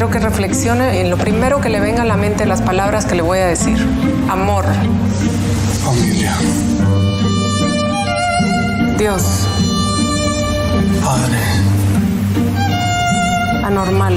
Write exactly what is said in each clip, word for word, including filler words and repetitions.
quiero que reflexione en lo primero que le venga a la mente las palabras que le voy a decir. Amor. Familia. Dios. Padre. Anormal.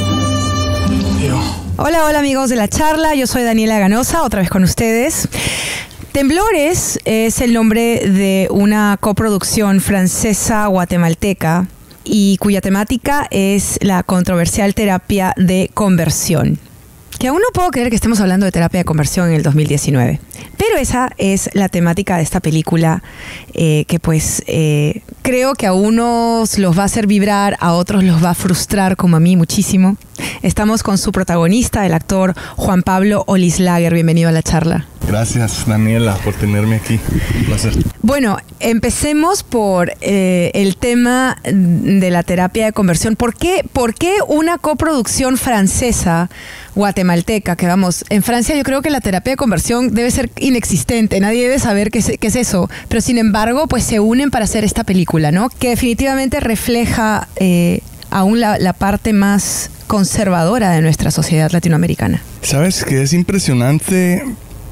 Yo. Hola, hola amigos de La Charla, yo soy Daniela Ganosa, otra vez con ustedes. Temblores es el nombre de una coproducción francesa-guatemalteca y cuya temática es la controversial terapia de conversión. Que aún no puedo creer que estemos hablando de terapia de conversión en el dos mil diecinueve. Pero esa es la temática de esta película eh, que pues eh, creo que a unos los va a hacer vibrar, a otros los va a frustrar, como a mí muchísimo. Estamos con su protagonista, el actor Juan Pablo Olislager. Bienvenido a La Charla. Gracias, Daniela, por tenerme aquí. Un placer. Bueno, empecemos por eh, el tema de la terapia de conversión. ¿Por qué, por qué una coproducción francesa guatemalteca? Que vamos, en Francia yo creo que la terapia de conversión debe ser inexistente, nadie debe saber qué es, qué es eso, pero sin embargo pues se unen para hacer esta película, ¿no? Que definitivamente refleja eh, aún la, la parte más conservadora de nuestra sociedad latinoamericana. Sabes que es impresionante,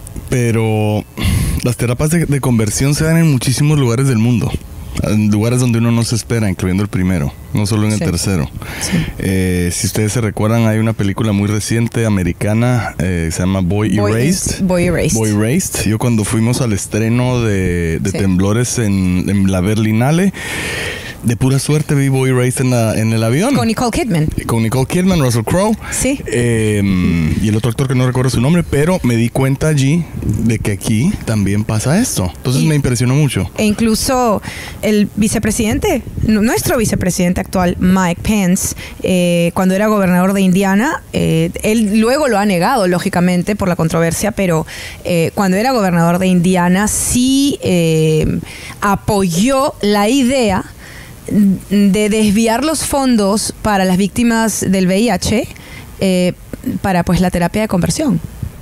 pero las terapias de, de conversión se dan en muchísimos lugares del mundo. En lugares donde uno no se espera, incluyendo el primero, no solo en el sí. tercero. Sí. Eh, si ustedes se recuerdan, hay una película muy reciente americana, eh, se llama Boy, Boy Erased. Boy Erased. Boy Erased. Yo cuando fuimos al estreno de, de sí. Temblores en, en la Berlinale, de pura suerte vi Boy Erased en, la, en el avión. Con Nicole Kidman. Con Nicole Kidman, Russell Crowe. Sí. Eh, y el otro actor que no recuerdo su nombre, pero me di cuenta allí de que aquí también pasa esto. Entonces y, me impresionó mucho. E incluso el vicepresidente, nuestro vicepresidente actual, Mike Pence, eh, cuando era gobernador de Indiana, eh, él luego lo ha negado, lógicamente, por la controversia, pero eh, cuando era gobernador de Indiana sí eh, apoyó la idea de desviar los fondos para las víctimas del V I H eh, para pues la terapia de conversión.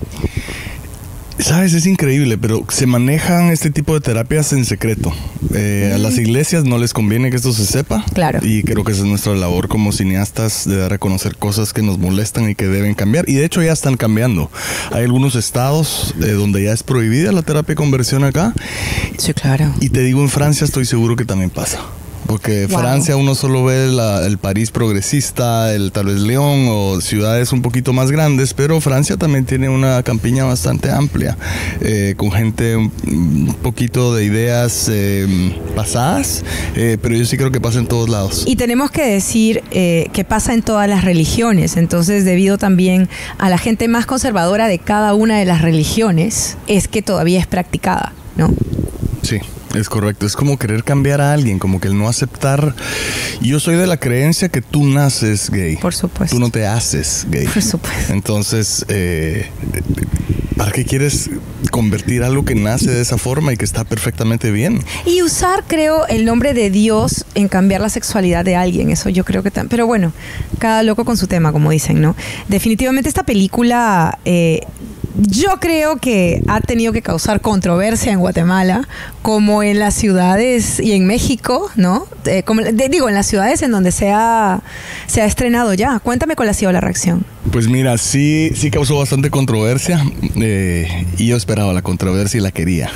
Sabes, es increíble, pero se manejan este tipo de terapias en secreto. Eh, mm. A las iglesias no les conviene que esto se sepa. Claro. Y creo que esa es nuestra labor como cineastas, de dar a conocer cosas que nos molestan y que deben cambiar. Y de hecho ya están cambiando. Hay algunos estados eh, donde ya es prohibida la terapia de conversión acá. Sí, claro. Y te digo, en Francia estoy seguro que también pasa. Porque wow. Francia uno solo ve la, el París progresista, el tal vez León o ciudades un poquito más grandes, pero Francia también tiene una campiña bastante amplia, eh, con gente un, un poquito de ideas eh, pasadas, eh, pero yo sí creo que pasa en todos lados. Y tenemos que decir eh, que pasa en todas las religiones, entonces debido también a la gente más conservadora de cada una de las religiones, es que todavía es practicada, ¿no? Sí. Es correcto, es como querer cambiar a alguien, como que el no aceptar. Yo soy de la creencia que tú naces gay. Por supuesto. Tú no te haces gay. Por supuesto. Entonces, eh, ¿para qué quieres convertir algo que nace de esa forma y que está perfectamente bien? Y usar, creo, el nombre de Dios en cambiar la sexualidad de alguien. Eso yo creo que también. Pero bueno, cada loco con su tema, como dicen, ¿no? Definitivamente esta película... Eh, Yo creo que ha tenido que causar controversia en Guatemala, como en las ciudades y en México, ¿no? Eh, como, de, digo, en las ciudades en donde se ha, se ha estrenado ya. Cuéntame cuál ha sido la reacción. Pues mira, sí, sí causó bastante controversia eh, y yo esperaba la controversia y la quería.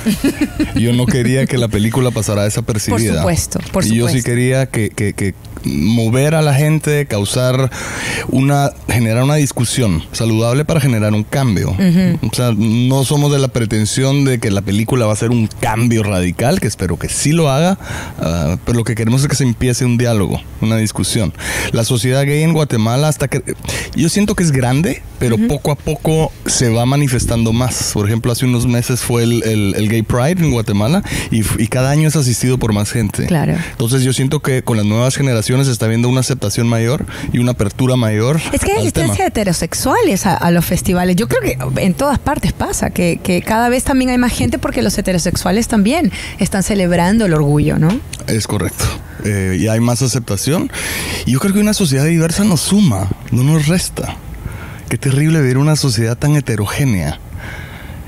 Yo no quería que la película pasara desapercibida. Por supuesto, por supuesto. Y yo sí quería que, que, que mover a la gente, causar una, generar una discusión saludable para generar un cambio. Uh-huh. O sea, no somos de la pretensión de que la película va a ser un cambio radical, que espero que sí lo haga, uh, pero lo que queremos es que se empiece un diálogo, una discusión. La sociedad gay en Guatemala, hasta que yo siento que es grande, pero uh-huh. poco a poco se va manifestando más. Por ejemplo, hace unos meses fue el, el, el Gay Pride en Guatemala y, y cada año es asistido por más gente. Claro. Entonces yo siento que con las nuevas generaciones se está viendo una aceptación mayor y una apertura mayor. Es que hay asistencia de heterosexuales a, a los festivales. Yo creo que en todas partes pasa, que, que cada vez también hay más gente porque los heterosexuales también están celebrando el orgullo, ¿no? Es correcto. Eh, y hay más aceptación. Y yo creo que una sociedad diversa nos suma, no nos resta. Qué terrible ver una sociedad tan heterogénea.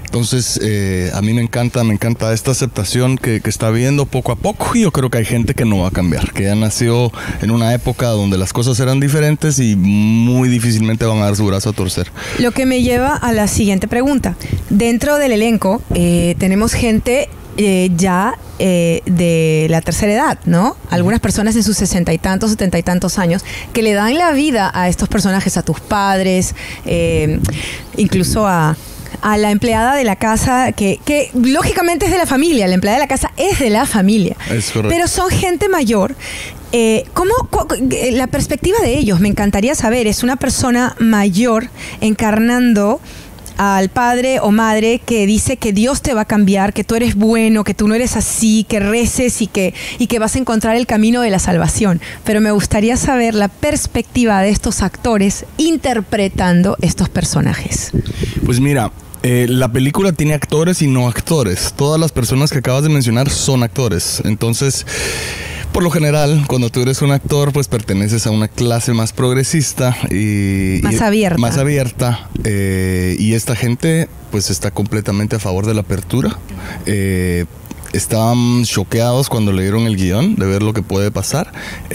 Entonces, eh, a mí me encanta, me encanta esta aceptación que, que está viendo poco a poco, y yo creo que hay gente que no va a cambiar, que ya nació en una época donde las cosas eran diferentes y muy difícilmente van a dar su brazo a torcer. Lo que me lleva a la siguiente pregunta. Dentro del elenco eh, tenemos gente eh, ya eh, de la tercera edad, ¿no? Algunas personas en sus sesenta y tantos, setenta y tantos años, que le dan la vida a estos personajes, a tus padres, eh, incluso a... a la empleada de la casa, que, que lógicamente es de la familia, la empleada de la casa es de la familia. Es correcto. Pero son gente mayor. Eh, ¿cómo, cómo, la perspectiva de ellos, me encantaría saber, es una persona mayor encarnando al padre o madre que dice que Dios te va a cambiar, que tú eres bueno, que tú no eres así, que reces y que, y que vas a encontrar el camino de la salvación. Pero me gustaría saber la perspectiva de estos actores interpretando estos personajes. Pues mira, Eh, la película tiene actores y no actores. Todas las personas que acabas de mencionar son actores. Entonces, por lo general, cuando tú eres un actor, pues perteneces a una clase más progresista y... Más y, abierta. Más abierta. Eh, y esta gente, pues, está completamente a favor de la apertura. Eh, Estaban choqueados cuando leyeron el guión de ver lo que puede pasar,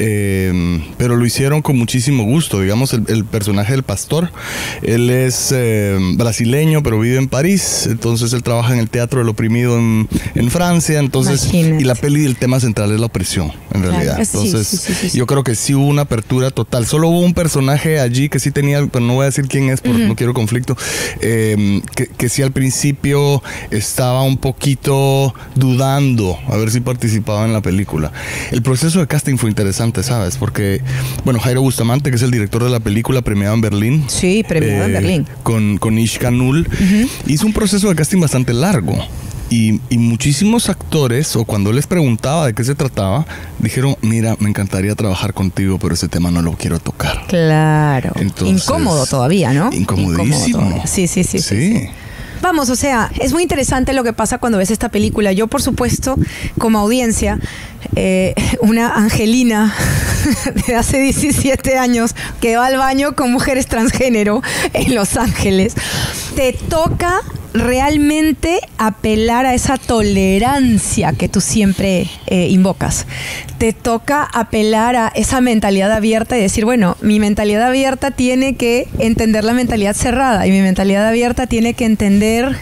eh, pero lo hicieron con muchísimo gusto. Digamos, el, el personaje del pastor, él es eh, brasileño, pero vive en París, entonces él trabaja en el teatro del oprimido en, en Francia, entonces, Imagínate. y la peli, el tema central es la opresión, en Claro, realidad. sí, Entonces, sí, sí, sí, sí. yo creo que sí hubo una apertura total. Solo hubo un personaje allí que sí tenía, pero no voy a decir quién es, porque uh-huh. no quiero conflicto, eh, que, que sí al principio estaba un poquito dudando a ver si participaba en la película. El proceso de casting fue interesante, ¿sabes? Porque, bueno, Jairo Bustamante, que es el director de la película, premiado en Berlín. Sí, premiado eh, en Berlín. Con, con Ishka Null. Uh-huh. Hizo un proceso de casting bastante largo. Y, y muchísimos actores, o cuando les preguntaba de qué se trataba, dijeron, mira, me encantaría trabajar contigo, pero ese tema no lo quiero tocar. Claro. Entonces, incómodo todavía, ¿no? Incomodísimo. Incómodo sí, sí, sí, sí. Sí. sí. Vamos, o sea, es muy interesante lo que pasa cuando ves esta película. Yo, por supuesto, como audiencia, eh, una Angelina de hace diecisiete años que va al baño con mujeres transgénero en Los Ángeles, te toca realmente apelar a esa tolerancia que tú siempre eh, invocas. Te toca apelar a esa mentalidad abierta y decir, bueno, mi mentalidad abierta tiene que entender la mentalidad cerrada y mi mentalidad abierta tiene que entender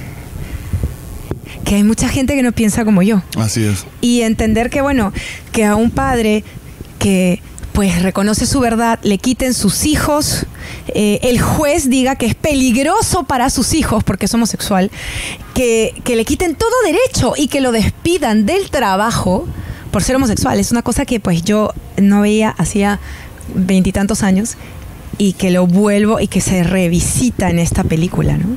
que hay mucha gente que no piensa como yo. Así es. Y entender que, bueno, que a un padre que pues reconoce su verdad, le quiten sus hijos, eh, el juez diga que es peligroso para sus hijos porque es homosexual, que, que le quiten todo derecho y que lo despidan del trabajo por ser homosexual. Es una cosa que pues yo no veía hacía veintitantos años y que lo vuelvo y que se revisita en esta película, ¿no?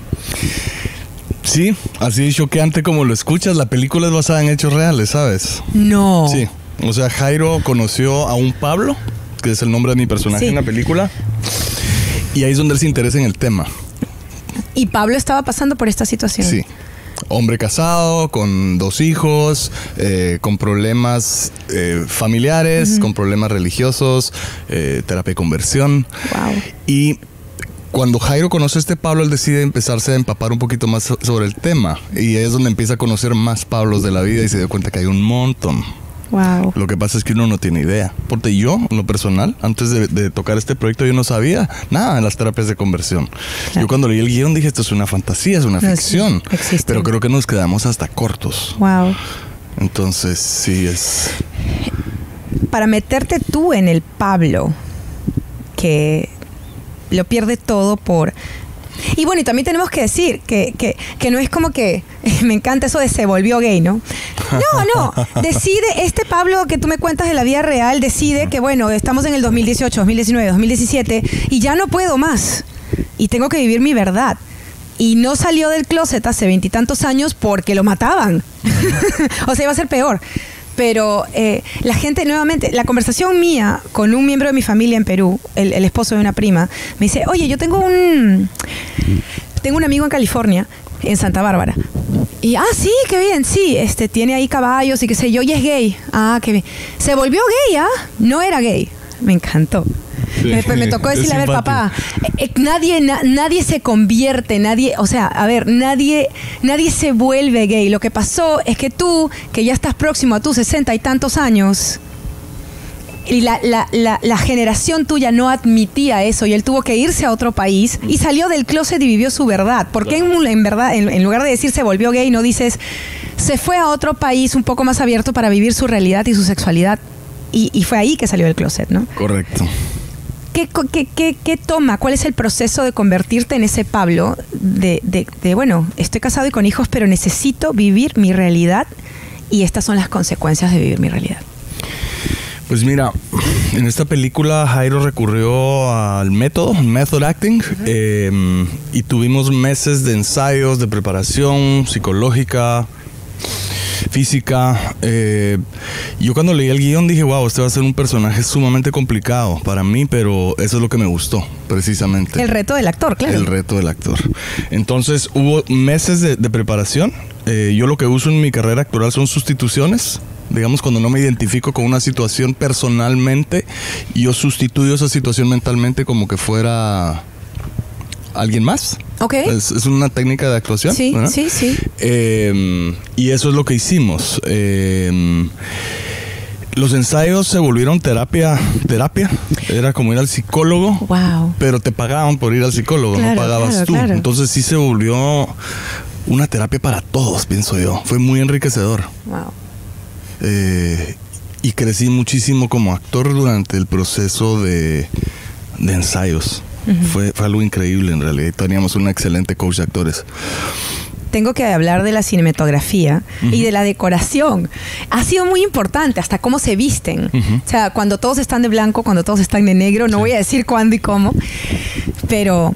Sí, así choqueante como lo escuchas. La película es basada en hechos reales, ¿sabes? No. Sí. O sea, Jairo conoció a un Pablo, que es el nombre de mi personaje sí. en la película, y ahí es donde él se interesa en el tema. Y Pablo estaba pasando por esta situación. Sí. Hombre casado, con dos hijos, eh, con problemas eh, familiares, uh-huh. con problemas religiosos, eh, terapia de conversión. Wow. Y cuando Jairo conoce a este Pablo, él decide empezarse a empapar un poquito más sobre el tema. Y es donde empieza a conocer más Pablos de la vida y se dio cuenta que hay un montón. Wow. Lo que pasa es que uno no tiene idea. Porque yo, en lo personal, antes de, de tocar este proyecto, yo no sabía nada de las terapias de conversión. Claro. Yo cuando leí el guión dije, esto es una fantasía, es una no, ficción. Sí, pero creo que nos quedamos hasta cortos. Wow. Entonces, sí es... Para meterte tú en el Pablo, que lo pierde todo por... Y bueno, y también tenemos que decir que, que, que no es como que me encanta eso de se volvió gay, ¿no? No, no. Decide, este Pablo que tú me cuentas de la vida real, decide que bueno, estamos en el dos mil dieciocho, dos mil diecinueve, dos mil diecisiete y ya no puedo más. Y tengo que vivir mi verdad. Y no salió del closet hace veintitantos años porque lo mataban. O sea, iba a ser peor. Pero eh, la gente, nuevamente, la conversación mía con un miembro de mi familia en Perú, el, el esposo de una prima, me dice, oye, yo tengo un tengo un amigo en California, en Santa Bárbara. Y, ah, sí, qué bien, sí, este, tiene ahí caballos y qué sé yo, y es gay. Ah, qué bien. Se volvió gay, ¿ah? No era gay. Me encantó. Me, me tocó decirle, a ver, papá, eh, nadie, na, nadie se convierte, nadie, o sea, a ver, nadie, nadie se vuelve gay. Lo que pasó es que tú, que ya estás próximo a tus sesenta y tantos años, y la, la, la, la generación tuya no admitía eso y él tuvo que irse a otro país y salió del closet y vivió su verdad. ¿Por qué en, en verdad, en, en lugar de decir se volvió gay, no dices se fue a otro país un poco más abierto para vivir su realidad y su sexualidad y, y fue ahí que salió del closet, ¿no? Correcto. ¿Qué, qué, qué, qué toma? ¿Cuál es el proceso de convertirte en ese Pablo de, de, de, bueno, estoy casado y con hijos, pero necesito vivir mi realidad y estas son las consecuencias de vivir mi realidad? Pues mira, en esta película Jairo recurrió al método, method acting, uh-huh. eh, y tuvimos meses de ensayos, de preparación psicológica, física. Eh, yo cuando leí el guión dije, wow, este va a ser un personaje sumamente complicado para mí, pero eso es lo que me gustó, precisamente. El reto del actor, claro. El reto del actor. Entonces hubo meses de, de preparación. Eh, yo lo que uso en mi carrera actoral son sustituciones. Digamos, cuando no me identifico con una situación personalmente, yo sustituyo esa situación mentalmente como que fuera alguien más. Ok. Es, es una técnica de actuación. Sí, ¿verdad? sí, sí. Eh, y eso es lo que hicimos. Eh, los ensayos se volvieron terapia, terapia. Era como ir al psicólogo. Wow. Pero te pagaban por ir al psicólogo, claro, no pagabas claro, tú. Claro. Entonces sí se volvió una terapia para todos, pienso yo. Fue muy enriquecedor. Wow. Eh, y crecí muchísimo como actor durante el proceso de, de ensayos. Uh-huh. Fue, fue algo increíble en realidad. Teníamos un excelente coach de actores. Tengo que hablar de la cinematografía uh-huh. y de la decoración. Ha sido muy importante, hasta cómo se visten. Uh-huh. O sea, cuando todos están de blanco, cuando todos están de negro, no sí. voy a decir cuándo y cómo, pero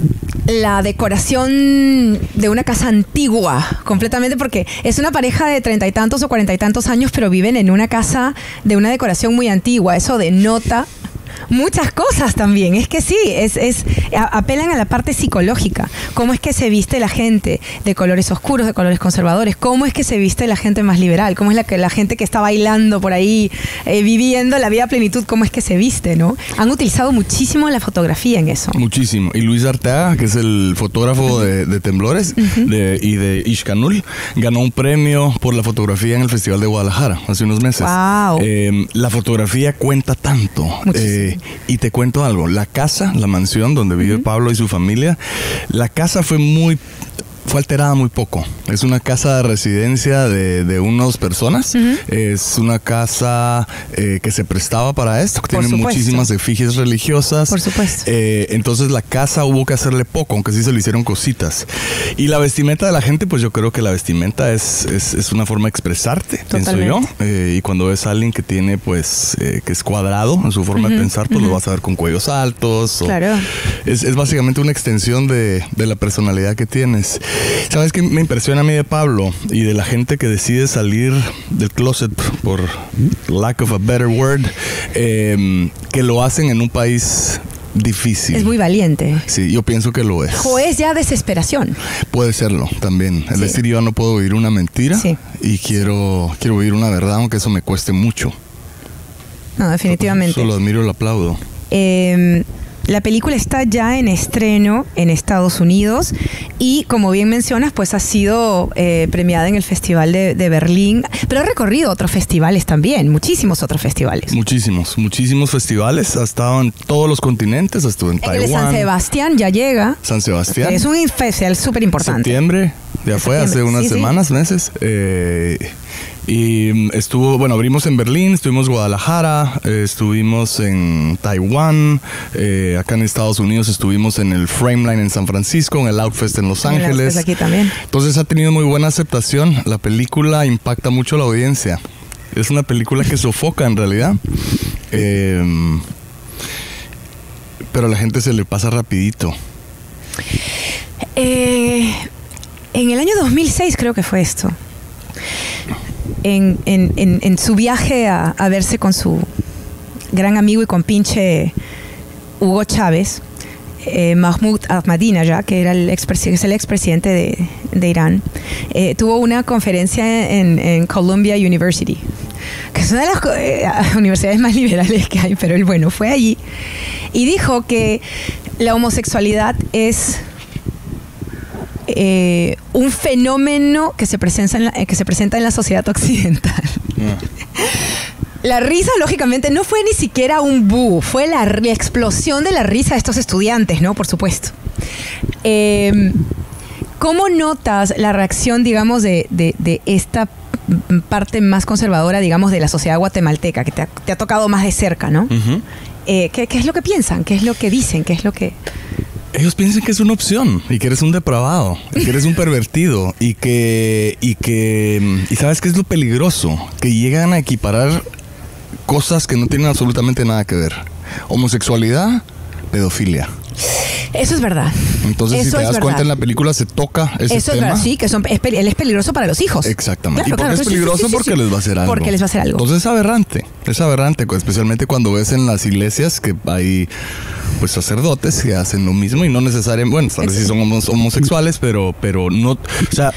la decoración de una casa antigua, completamente, porque es una pareja de treinta y tantos o cuarenta y tantos años, pero viven en una casa de una decoración muy antigua. Eso denota muchas cosas también. Es que sí, es, es a, apelan a la parte psicológica. ¿Cómo es que se viste la gente de colores oscuros, de colores conservadores? ¿Cómo es que se viste la gente más liberal? ¿Cómo es la, que, la gente que está bailando por ahí, eh, viviendo la vida a plenitud? ¿Cómo es que se viste, no? Han utilizado muchísimo la fotografía en eso. Muchísimo. Y Luis Arteaga, que es el fotógrafo de, de Temblores uh-huh. de, y de Ixcanul, ganó un premio por la fotografía en el Festival de Guadalajara hace unos meses. Wow. Eh, la fotografía cuenta tanto. Eh, y te cuento algo. La casa, la mansión donde vive uh-huh. Pablo y su familia, la casa fue muy... fue alterada muy poco. Es una casa de residencia de, de unas personas. Uh-huh. Es una casa eh, que se prestaba para esto. Tiene muchísimas efigies religiosas. Por supuesto. Eh, entonces la casa hubo que hacerle poco, aunque sí se le hicieron cositas. Y la vestimenta de la gente, pues yo creo que la vestimenta es, es, es una forma de expresarte, Totalmente. pienso yo. Eh, y cuando ves a alguien que tiene, pues, eh, que es cuadrado en su forma uh-huh. de pensar, pues uh-huh. lo vas a ver con cuellos altos. O claro. Es, es básicamente una extensión de, de la personalidad que tienes. ¿Sabes qué me impresiona a mí de Pablo y de la gente que decide salir del closet, por lack of a better word, eh, que lo hacen en un país difícil? Es muy valiente. Sí, yo pienso que lo es. O es ya desesperación. Puede serlo también. Es sí. decir, yo no puedo vivir una mentira sí. y quiero, quiero vivir una verdad, aunque eso me cueste mucho. No, definitivamente. Solo admiro y lo aplaudo. Eh... La película está ya en estreno en Estados Unidos y, como bien mencionas, pues ha sido eh, premiada en el Festival de, de Berlín, pero ha recorrido otros festivales también, muchísimos otros festivales. Muchísimos, muchísimos festivales. Ha estado en todos los continentes, estuvo en, en Taiwán. El de San Sebastián ya llega. San Sebastián. Es un festival súper importante. Septiembre, ya fue, hace unas sí, semanas, sí. meses. Eh, y estuvo, bueno, abrimos en Berlín, estuvimos en Guadalajara, eh, estuvimos en Taiwán, eh, acá en Estados Unidos estuvimos en el Frameline en San Francisco, en el Outfest en Los Ángeles. Aquí también. Entonces ha tenido muy buena aceptación. La película impacta mucho a la audiencia. Es una película que sofoca en realidad. Eh, pero a la gente se le pasa rapidito. Eh, en el año dos mil seis creo que fue esto. En, en, en, en su viaje a, a verse con su gran amigo y compinche Hugo Chávez, eh, Mahmoud Ahmadinejad, que era el expresidente, es el expresidente de, de Irán, eh, tuvo una conferencia en, en Columbia University, que es una de las eh, universidades más liberales que hay, pero él, bueno, fue allí y dijo que la homosexualidad es eh, un fenómeno que se presenta en la, que se presenta en la sociedad occidental. Mm. La risa, lógicamente, no fue ni siquiera un boo, fue la, la explosión de la risa de estos estudiantes, ¿no? Por supuesto. Eh, ¿Cómo notas la reacción, digamos, de, de, de esta parte más conservadora, digamos, de la sociedad guatemalteca, que te ha, te ha tocado más de cerca, ¿no? Uh-huh. eh, ¿qué, ¿Qué es lo que piensan? ¿Qué es lo que dicen? ¿Qué es lo que...? Ellos piensan que es una opción y que eres un depravado, y que eres un pervertido y que... Y que y ¿sabes qué es lo peligroso? Que llegan a equiparar cosas que no tienen absolutamente nada que ver. Homosexualidad, pedofilia. Eso es verdad. Entonces, Eso si te das es cuenta, verdad. en la película se toca ese Eso tema. es verdad, sí, que son, es, él es peligroso para los hijos. Exactamente. Claro, ¿Y por claro, qué es sí, peligroso? sí, sí, sí, porque sí. les va a hacer algo. Porque les va a hacer algo. Entonces es aberrante. Es aberrante, especialmente cuando ves en las iglesias que hay pues sacerdotes que hacen lo mismo y no necesariamente, bueno, tal vez sí son homos- homosexuales, pero, pero no, o sea,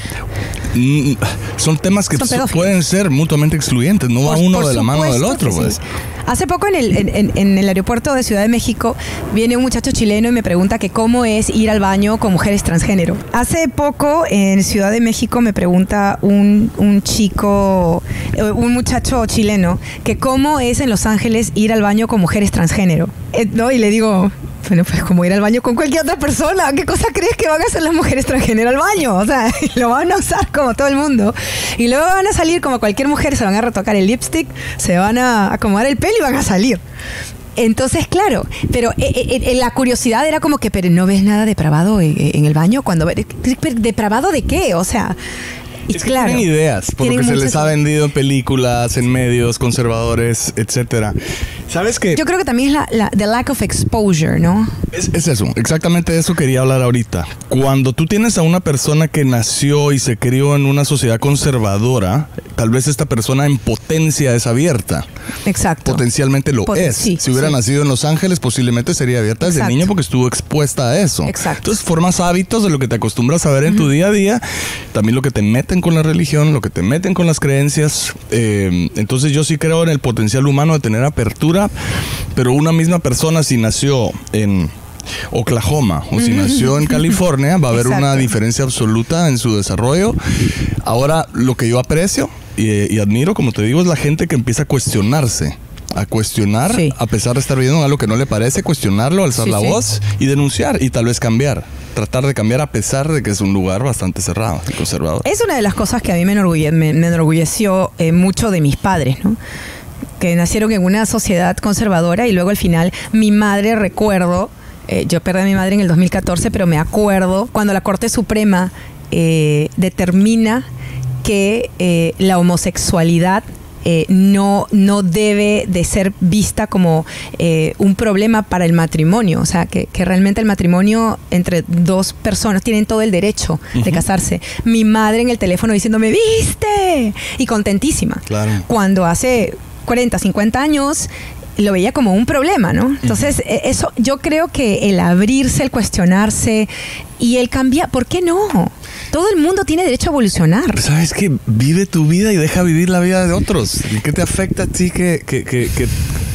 mm, son temas que Son pueden ser mutuamente excluyentes, no va Por- uno por de la mano del otro, que pues. sí. Hace poco en el, en, en- en el aeropuerto de Ciudad de México viene un muchacho chileno y me pregunta que cómo es ir al baño con mujeres transgénero. Hace poco en Ciudad de México me pregunta un, un chico, eh, un muchacho chileno, que cómo es en Los Ángeles ir al baño con mujeres transgénero. Eh, ¿no? Y le digo, bueno, pues como ir al baño con cualquier otra persona. ¿Qué cosa crees que van a hacer las mujeres transgénero al baño? O sea, lo van a usar como todo el mundo. Y luego van a salir como cualquier mujer, se van a retocar el lipstick, se van a acomodar el pelo y van a salir. Entonces, claro, pero eh, eh, eh, la curiosidad era como que, pero ¿no ves nada depravado en, en el baño? Cuando ve- ¿Depravado de qué? O sea... Y Es que claro, tienen ideas, por lo tienen que se muchas- les ha vendido en películas, en medios conservadores, etcétera. ¿Sabes qué? Yo creo que también es la, la the lack of exposure, ¿no? Es, es eso, exactamente de eso quería hablar ahorita. Cuando tú tienes a una persona que nació y se crió en una sociedad conservadora, tal vez esta persona en potencia es abierta. Exacto. Potencialmente lo Poten- es. sí, si hubiera sí. nacido en Los Ángeles, posiblemente sería abierta desde Exacto. niño porque estuvo expuesta a eso. Exacto. Entonces formas hábitos de lo que te acostumbras a ver en Uh-huh. tu día a día, también lo que te meten con la religión, lo que te meten con las creencias. Eh, entonces yo sí creo en el potencial humano de tener apertura, pero una misma persona si nació en Oklahoma o si nació en California va a haber Exacto. una diferencia absoluta en su desarrollo. Ahora, lo que yo aprecio y, y admiro, como te digo, es la gente que empieza a cuestionarse. A cuestionar, Sí. a pesar de estar viendo algo que no le parece, cuestionarlo, alzar Sí, la sí. voz y denunciar y tal vez cambiar. Tratar de cambiar a pesar de que es un lugar bastante cerrado y conservador. Es una de las cosas que a mí me, enorgulle- me, me enorgulleció eh, mucho de mis padres, ¿no? Que nacieron en una sociedad conservadora y luego al final mi madre, recuerdo, eh, yo perdí a mi madre en el dos mil catorce, pero me acuerdo cuando la Corte Suprema eh, determina que eh, la homosexualidad Eh, no, no debe de ser vista como eh, un problema para el matrimonio. O sea, que, que realmente el matrimonio entre dos personas tienen todo el derecho de Ujú. casarse. Mi madre en el teléfono diciéndome, ¿viste? Y contentísima. Claro. Cuando hace cuarenta, cincuenta años lo veía como un problema, ¿no? Entonces, eh, eso, yo creo que el abrirse, el cuestionarse y el cambiar, ¿por qué no? Todo el mundo tiene derecho a evolucionar. ¿Sabes qué? Vive tu vida y deja vivir la vida de otros. ¿Y qué te afecta a ti que, que, que, que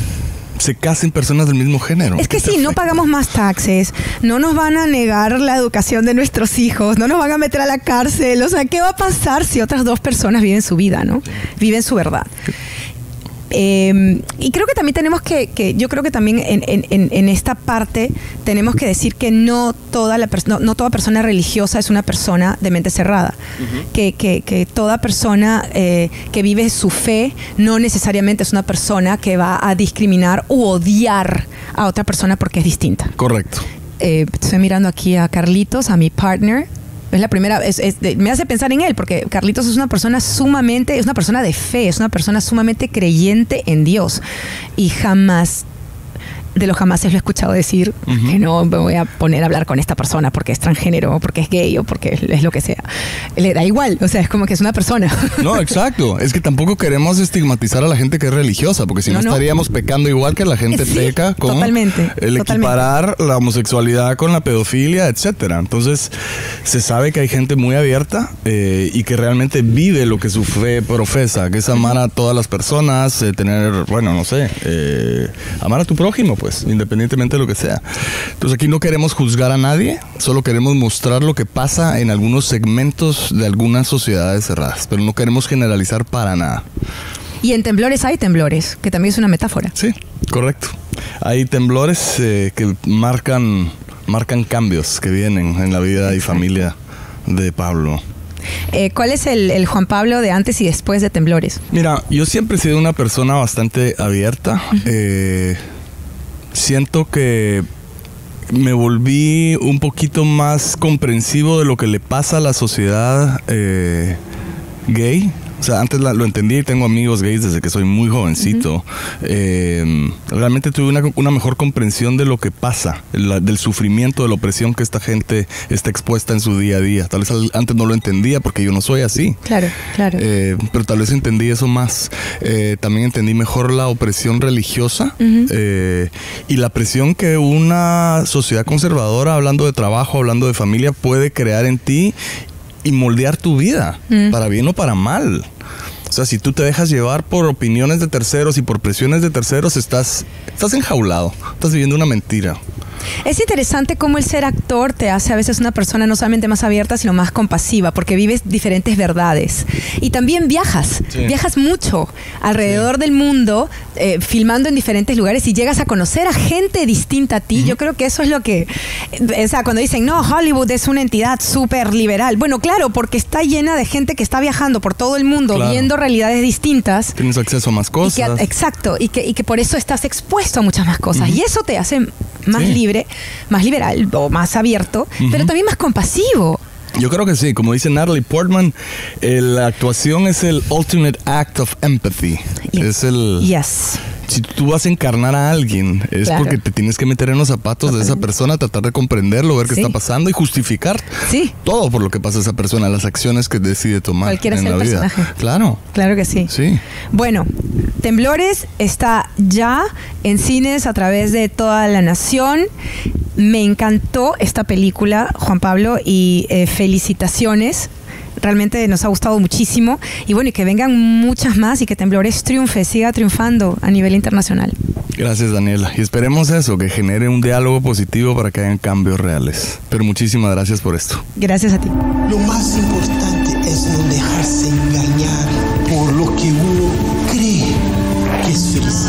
se casen personas del mismo género? Es que ¿Qué te si no afecta? pagamos más taxes, no nos van a negar la educación de nuestros hijos, no nos van a meter a la cárcel. O sea, ¿qué va a pasar si otras dos personas viven su vida, ¿no? Viven su verdad. Eh, y creo que también tenemos que, que yo creo que también en, en, en, en esta parte tenemos que decir que no toda la pers- no, no toda persona religiosa es una persona de mente cerrada. Uh-huh. que, que, que toda persona eh, que vive su fe no necesariamente es una persona que va a discriminar u odiar a otra persona porque es distinta. Correcto. Eh, estoy mirando aquí a Carlitos, a mi partner. Es la primera, es, es, de, me hace pensar en él, porque Carlitos es una persona sumamente, es una persona de fe, es una persona sumamente creyente en Dios. Y jamás, de los jamases lo he escuchado decir uh-huh. que no me voy a poner a hablar con esta persona porque es transgénero, o porque es gay, o porque es, es lo que sea. Le da igual, o sea, es como que es una persona. No, exacto. Es que tampoco queremos estigmatizar a la gente que es religiosa, porque si no, no, no. estaríamos pecando igual que la gente sí, peca con totalmente, el totalmente. equiparar la homosexualidad con la pedofilia, etcétera. Entonces, se sabe que hay gente muy abierta eh, y que realmente vive lo que su fe profesa, que es amar a todas las personas, eh, tener, bueno, no sé, eh, amar a tu prójimo, pues. pues, independientemente de lo que sea. Entonces aquí no queremos juzgar a nadie, solo queremos mostrar lo que pasa en algunos segmentos de algunas sociedades cerradas, pero no queremos generalizar para nada. Y en temblores hay temblores, que también es una metáfora. Sí, correcto. Hay temblores eh, que marcan, marcan cambios que vienen en la vida y familia de Pablo. Eh, ¿Cuál es el, el Juan Pablo de antes y después de temblores? Mira, yo siempre he sido una persona bastante abierta. Uh-huh. eh, siento que me volví un poquito más comprensivo de lo que le pasa a la sociedad eh, gay. O sea, antes la, lo entendí y tengo amigos gays desde que soy muy jovencito. Uh-huh. eh, realmente tuve una, una mejor comprensión de lo que pasa, la, del sufrimiento, de la opresión que esta gente está expuesta en su día a día. Tal vez al, antes no lo entendía porque yo no soy así. Claro, claro. Eh, pero tal vez entendí eso más. Eh, también entendí mejor la opresión religiosa uh-huh. eh, y la presión que una sociedad conservadora, hablando de trabajo, hablando de familia, puede crear en ti y moldear tu vida, mm. para bien o para mal. O sea, si tú te dejas llevar por opiniones de terceros y por presiones de terceros, estás, estás enjaulado, estás viviendo una mentira. Es interesante cómo el ser actor te hace a veces una persona no solamente más abierta, sino más compasiva, porque vives diferentes verdades. Y también viajas, sí. viajas mucho alrededor sí. del mundo, eh, filmando en diferentes lugares y llegas a conocer a gente distinta a ti. Uh-huh. Yo creo que eso es lo que... O sea, cuando dicen, no, Hollywood es una entidad súper liberal. Bueno, claro, porque está llena de gente que está viajando por todo el mundo, claro. viendo realidades distintas. Tienes acceso a más cosas. Y que, exacto, y que, y que por eso estás expuesto a muchas más cosas. Uh-huh. Y eso te hace más sí. libre, más liberal o más abierto, uh-huh. pero también más compasivo. Yo creo que sí, como dice Natalie Portman, eh, la actuación es el ultimate act of empathy. Yes. Es el... Yes. Si tú vas a encarnar a alguien, es claro. porque te tienes que meter en los zapatos de esa persona, tratar de comprenderlo, ver qué sí. está pasando y justificar sí. todo por lo que pasa a esa persona, las acciones que decide tomar Cualquiera en sea la el vida. Personaje. Claro. Claro que sí. Sí. Bueno, Temblores está ya en cines a través de toda la nación. Me encantó esta película, Juan Pablo, y eh, felicitaciones. Realmente nos ha gustado muchísimo. Y bueno, y que vengan muchas más y que Temblores triunfe, siga triunfando a nivel internacional. Gracias, Daniela. Y esperemos eso, que genere un diálogo positivo para que hayan cambios reales. Pero muchísimas gracias por esto. Gracias a ti. Lo más importante es no dejarse engañar por lo que uno cree que es felicidad.